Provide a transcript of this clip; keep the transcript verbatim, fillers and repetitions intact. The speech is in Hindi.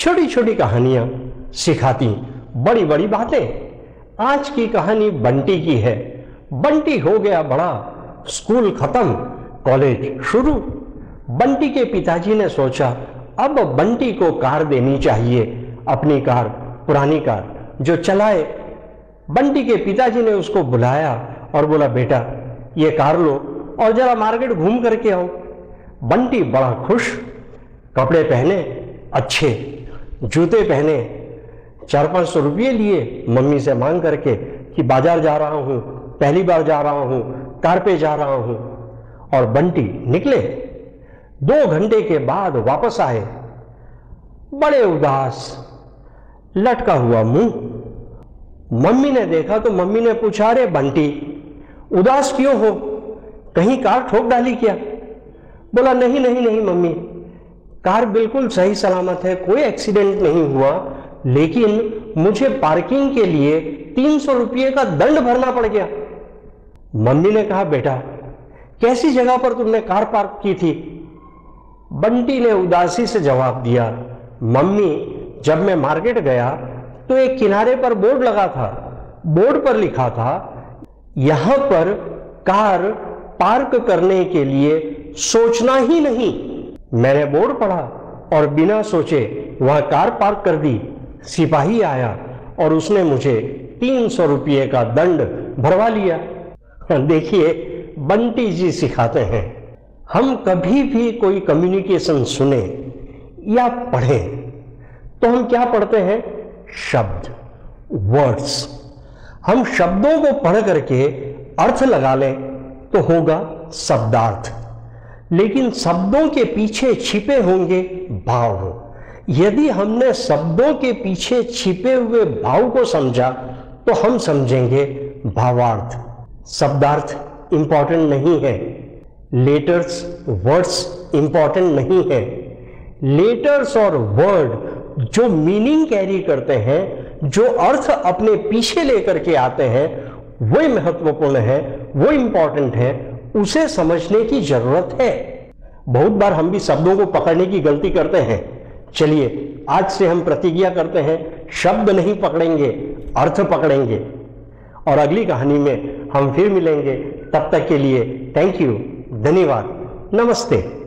छोटी छोटी कहानियां सिखाती बड़ी बड़ी बातें। आज की कहानी बंटी की है। बंटी हो गया बड़ा, स्कूल खत्म, कॉलेज शुरू। बंटी के पिताजी ने सोचा अब बंटी को कार देनी चाहिए, अपनी कार, पुरानी कार जो चलाए। बंटी के पिताजी ने उसको बुलाया और बोला, बेटा ये कार लो और जरा मार्केट घूम करके आओ। बंटी बड़ा खुश, कपड़े पहने अच्छे, जूते पहने, चार पांच सौ रुपये लिए मम्मी से मांग करके कि बाजार जा रहा हूं, पहली बार जा रहा हूं, कार पे जा रहा हूं। और बंटी निकले। दो घंटे के बाद वापस आए, बड़े उदास, लटका हुआ मुंह। मम्मी ने देखा तो मम्मी ने पूछा, अरे बंटी उदास क्यों हो, कहीं कार ठोक डाली क्या? बोला, नहीं नहीं नहीं मम्मी, कार बिल्कुल सही सलामत है, कोई एक्सीडेंट नहीं हुआ, लेकिन मुझे पार्किंग के लिए तीन सौ रुपये का दंड भरना पड़ गया। मम्मी ने कहा, बेटा कैसी जगह पर तुमने कार पार्क की थी? बंटी ने उदासी से जवाब दिया, मम्मी जब मैं मार्केट गया तो एक किनारे पर बोर्ड लगा था, बोर्ड पर लिखा था यहां पर कार पार्क करने के लिए सोचना ही नहीं। मैंने बोर्ड पढ़ा और बिना सोचे वहां कार पार्क कर दी। सिपाही आया और उसने मुझे तीन सौ रुपये का दंड भरवा लिया। देखिए बंटी जी सिखाते हैं, हम कभी भी कोई कम्युनिकेशन सुने या पढ़ें तो हम क्या पढ़ते हैं? शब्द, वर्ड्स। हम शब्दों को पढ़ करके अर्थ लगा लें तो होगा शब्दार्थ, लेकिन शब्दों के पीछे छिपे होंगे भाव। यदि हमने शब्दों के पीछे छिपे हुए भाव को समझा तो हम समझेंगे भावार्थ। शब्दार्थ इंपॉर्टेंट नहीं है, लेटर्स, वर्ड्स इंपॉर्टेंट नहीं है। लेटर्स और वर्ड जो मीनिंग कैरी करते हैं, जो अर्थ अपने पीछे लेकर के आते हैं, वही महत्वपूर्ण है, वो इंपॉर्टेंट है, उसे समझने की जरूरत है। बहुत बार हम भी शब्दों को पकड़ने की गलती करते हैं। चलिए आज से हम प्रतिज्ञा करते हैं, शब्द नहीं पकड़ेंगे, अर्थ पकड़ेंगे। और अगली कहानी में हम फिर मिलेंगे। तब तक के लिए थैंक यू, धन्यवाद, नमस्ते।